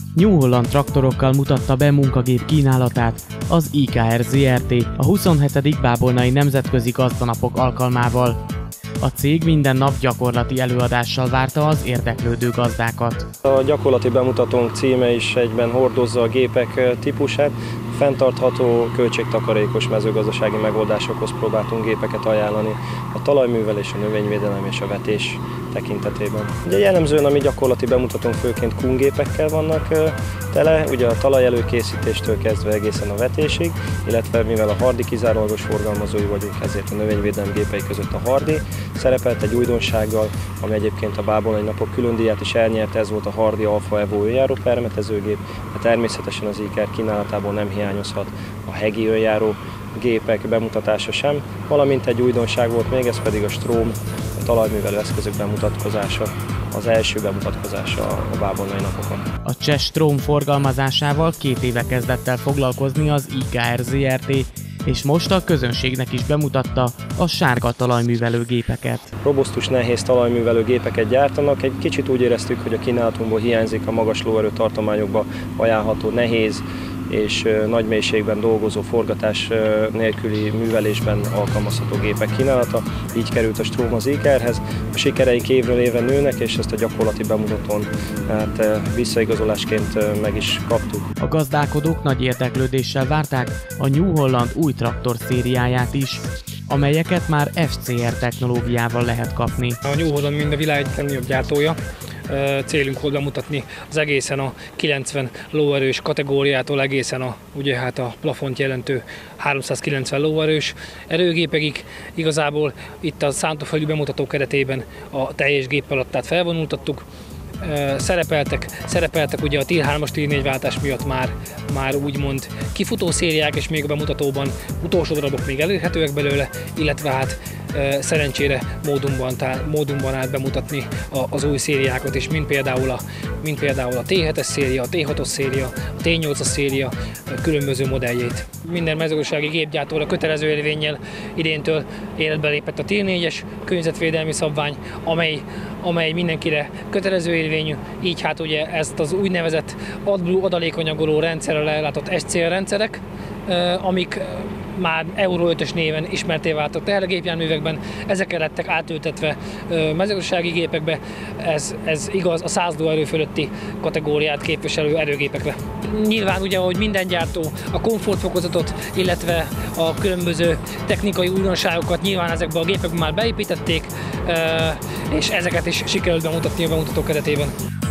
New Holland traktorokkal mutatta be munkagép kínálatát az IKR Zrt. A 27. Bábolnai Nemzetközi Gazdanapok alkalmával. A cég minden nap gyakorlati előadással várta az érdeklődő gazdákat. A gyakorlati bemutatónk címe is egyben hordozza a gépek típusát. Fenntartható, költségtakarékos mezőgazdasági megoldásokhoz próbáltunk gépeket ajánlani a talajművelés, a növényvédelem és a vetés tekintetében. Ugye jellemzően a mi gyakorlati bemutatónk főként kungépekkel vannak tele, ugye a talaj előkészítéstől kezdve egészen a vetésig, illetve mivel a Hardi kizárólagos forgalmazói vagyunk, ezért a növényvédelem gépei között a Hardi szerepelt egy újdonsággal, ami egyébként a Bábolnai Napok különdíját is elnyerte, ez volt a Hardi Alfa Evo önjáró permetezőgép, de természetesen az IKR kínálatából nem hiányozhat a Hegi önjáró gépek bemutatása sem, valamint egy újdonság volt még, ez pedig a Strom, a talajművelő eszközök bemutatkozása, az első bemutatkozása a Bábolnai Napokon. A cseh Strom forgalmazásával 2 éve kezdett el foglalkozni az IKR Zrt. És most a közönségnek is bemutatta a sárga talajművelő gépeket. Robusztus, nehéz talajművelő gépeket gyártanak. Egy kicsit úgy éreztük, hogy a kínálatunkból hiányzik a magas lóerő tartományokba ajánlható nehéz és nagy mélységben dolgozó, forgatás nélküli művelésben alkalmazható gépek kínálata. Így került a Strom az IKR-hez. A sikereink évről évre nőnek, és ezt a gyakorlati bemutatón visszaigazolásként meg is kaptuk. A gazdálkodók nagy érdeklődéssel várták a New Holland új traktor szériáját is, amelyeket már FCR technológiával lehet kapni. A New Holland mind a világ egyik legnagyobb gyártója. Célunk volt bemutatni az egészen a 90 lóerős kategóriától egészen a plafont jelentő 390 lóerős erőgépekig. Igazából itt a szántóföldi bemutató keretében a teljes géppalottát felvonultattuk. Szerepeltek ugye a Tier 3-as, Tier 4 váltás miatt már úgymond kifutó szériák, és még a bemutatóban utolsó darabok még elérhetőek belőle, illetve szerencsére módunkban állt bemutatni az új szériákat is, mint például a T7-es széria, a T6-os széria, a T8-as széria különböző modelljét. Minden mezőgazdasági gépgyártóra kötelező érvénnyel idéntől életbe lépett a Tier 4-es környezetvédelmi szabvány, amely mindenkire kötelező érvényű, így ugye ezt az úgynevezett AdBlue adalékanyagoló rendszerrel ellátott SCR rendszerek, amik már Euro 5-ös néven ismerté váltak tehergépjárművekben, ezek lettek átültetve mezőgazdasági gépekbe, ez igaz a 100 lóerő fölötti kategóriát képviselő erőgépekre. Nyilván ugye, hogy minden gyártó a komfortfokozatot, illetve a különböző technikai újdonságokat nyilván ezekbe a gépekbe már beépítették, és ezeket is sikerült bemutatni a bemutató keretében.